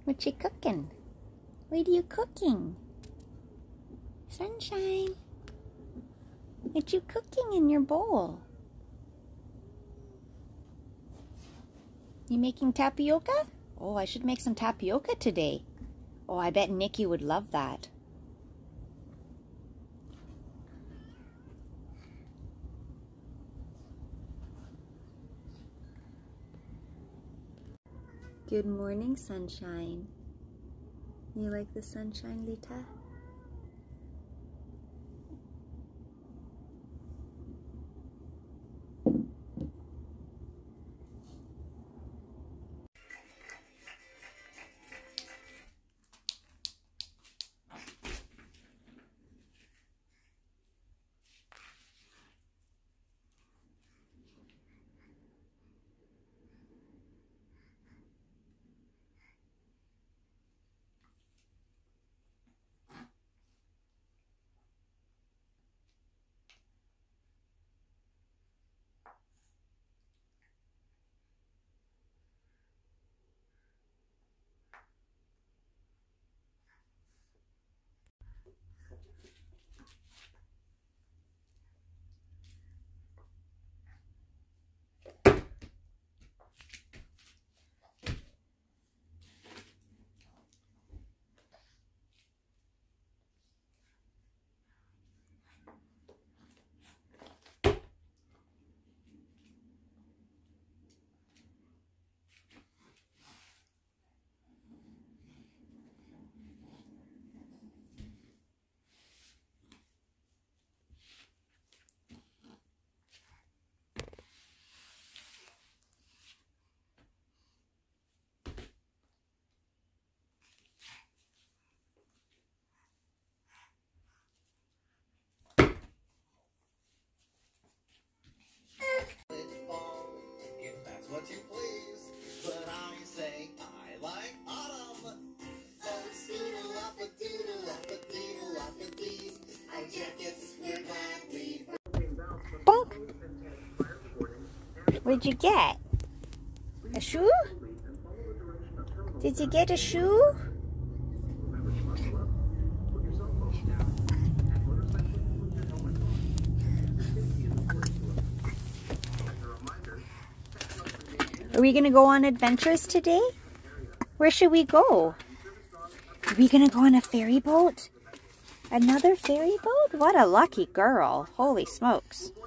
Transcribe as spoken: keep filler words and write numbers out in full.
What you cooking? What are you cooking? Sunshine. What you cooking in your bowl? You making tapioca? Oh, I should make some tapioca today. Oh, I bet Nikki would love that. Good morning, sunshine. You like the sunshine, Lita? What you please, but I say I like autumn. Oh, doodle up a doodle up a doodle up a these. Our jackets, we're glad we. Bonk. What did you get? A shoe? Did you get a shoe? Are we going to go on adventures today? Where should we go? Are we going to go on a ferry boat? Another ferry boat? What a lucky girl. Holy smokes.